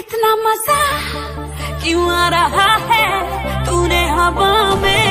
इतना मजा क्यों आ रहा है, तूने हवा में